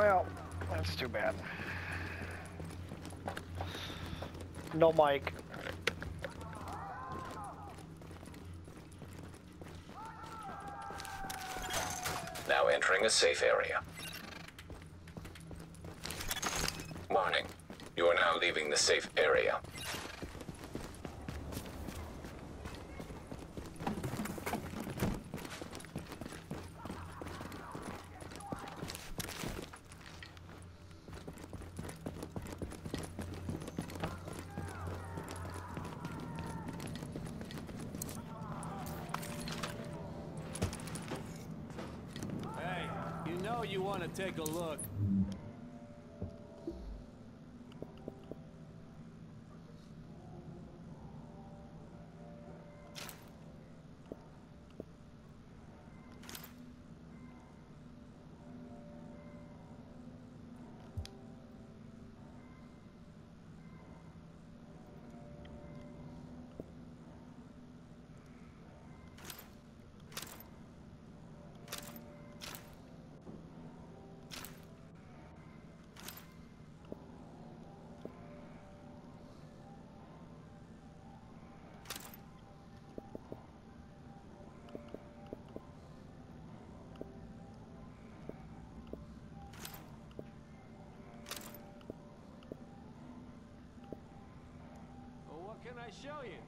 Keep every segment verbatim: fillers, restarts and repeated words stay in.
Well, that's too bad. No mic. Now entering a safe area. Warning. You are now leaving the safe area. Hey, you know you want to take a look. What can I show you?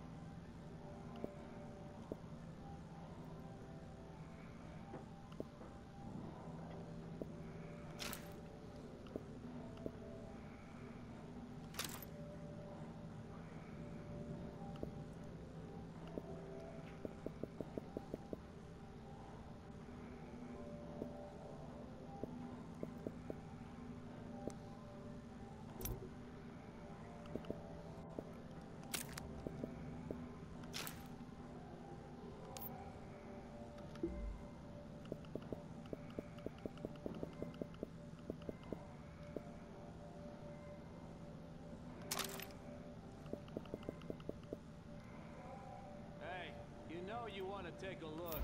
You know you want to take a look.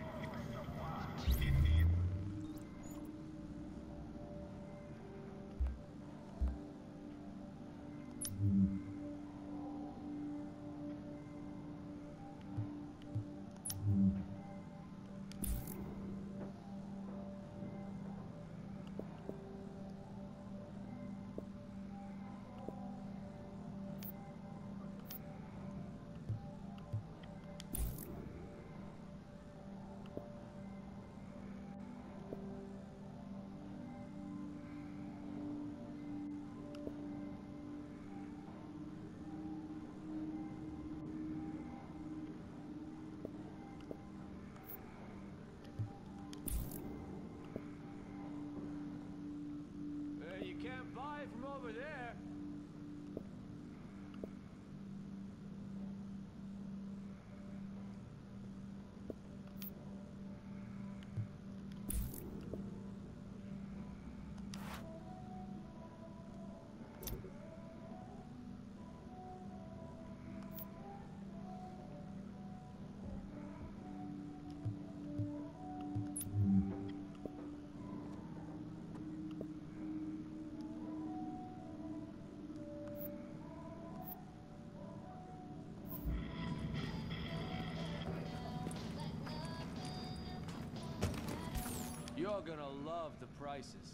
You can't buy from over there. You're gonna love the prices.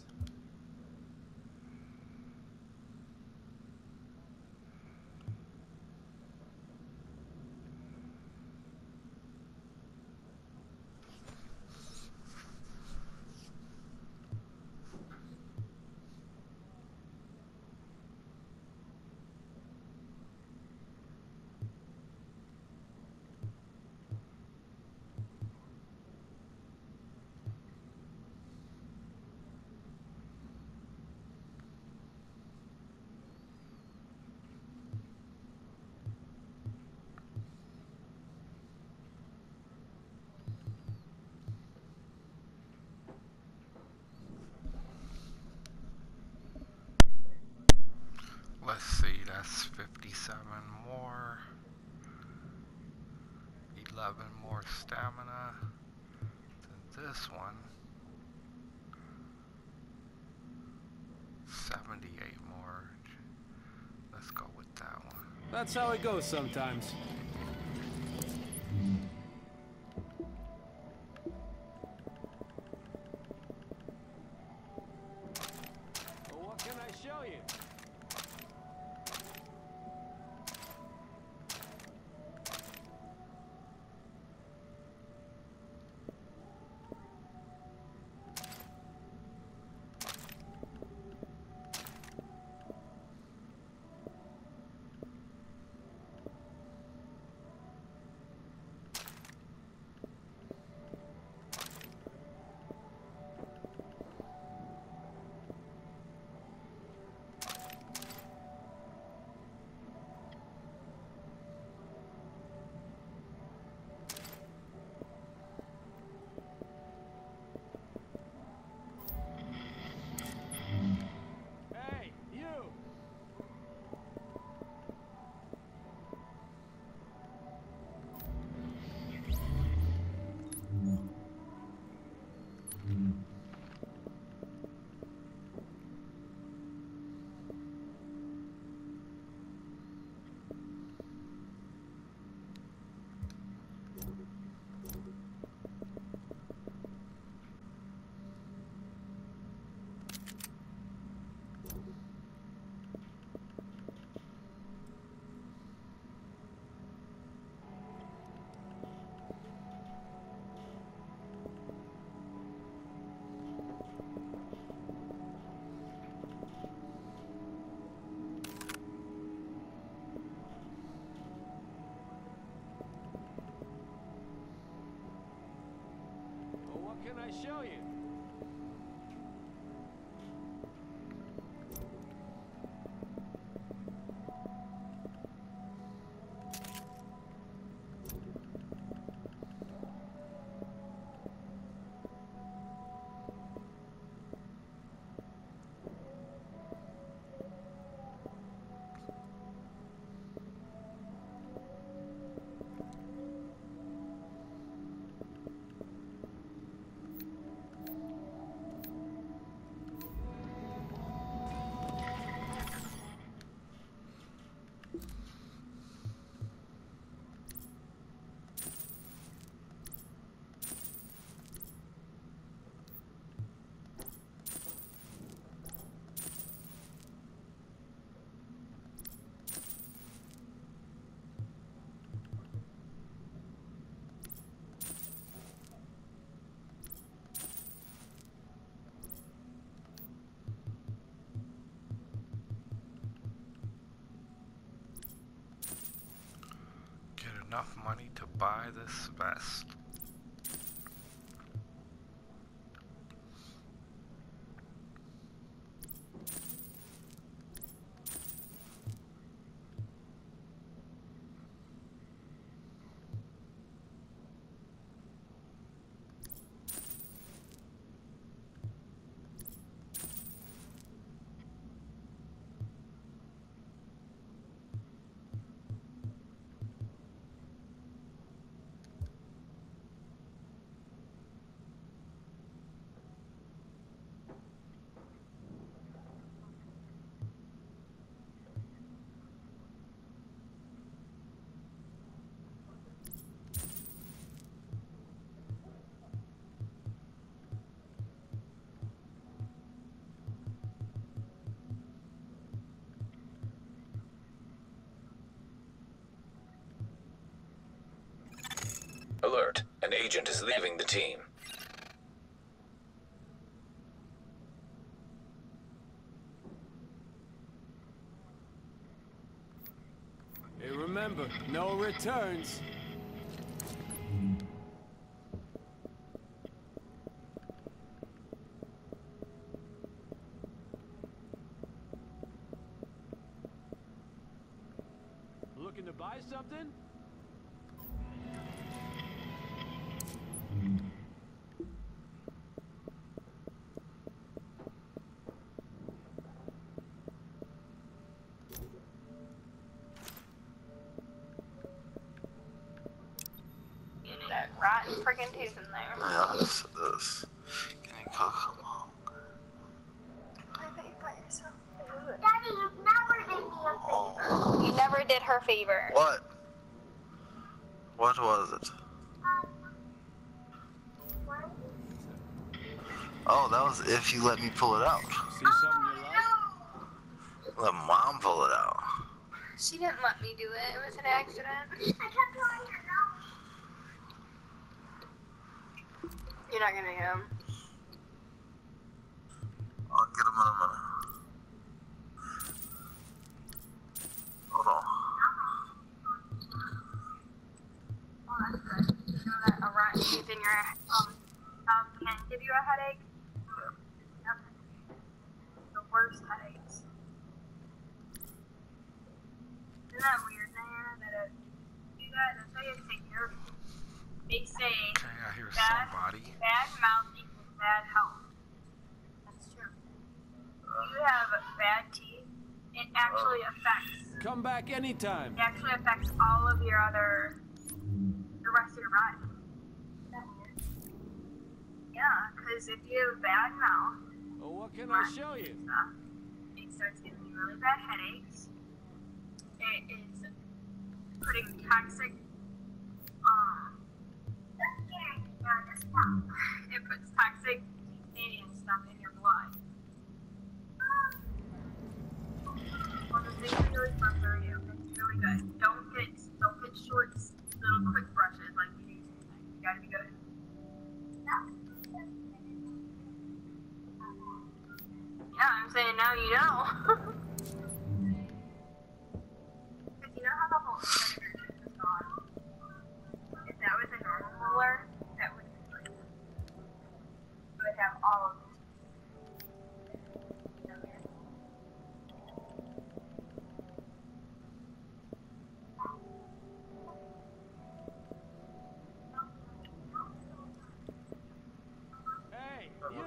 Let's see, that's fifty-seven more, eleven more stamina than this one. seventy-eight more. Let's go with that one. That's how it goes sometimes. Well, what can I show you? Hey, you! Well, what can I show you? Get enough money to buy this vest. Alert. An agent is leaving the team. Hey, remember, no returns. Looking to buy something? That rotten friggin' tooth in there. Yeah, this is. Can you come on? I bet you got yourself. favor. What? What was it? Oh, that was if you let me pull it out. See something you like? Let mom pull it out. She didn't let me do it. It was an accident. I kept telling her no. You're not gonna get him. I'll get him in a minute. Hold on. Oh, that's good. You know that a rat teeth in your um, um can give you a headache? Yep. The worst headaches. Isn't that weird, Diana, that it do that? That's how you take care of it. They say Okay, I hear bad, somebody. bad mouth equals bad health. That's true. If you have bad teeth, it actually affects Come back anytime. It actually affects all of your other, the rest of your body. Isn't that weird? Yeah, because if you have bad mouth, Well, what can I show you? stuff, it starts giving you really bad headaches. It is putting toxic, um, it puts toxic titanium stuff in your blood. Well, the thing is really fun for you. It's really good. Don't get, don't get short, little quick brushes like you do. You gotta be good. Yeah, I'm saying now you know. Because you know how the whole side of your tooth is gone? If that was a normal molar, that would be like, you would have all of it. Hey, you!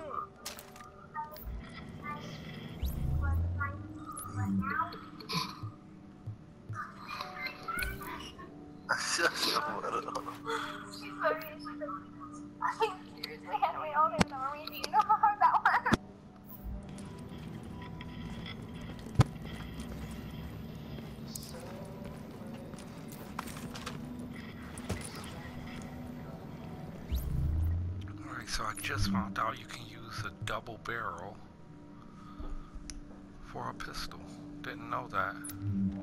Shut up. She's sorry, she's like, I think seriously, had we all been Norway, do you know how hard that was? Alright, so I just found out you can use a double barrel for a pistol. Didn't know that.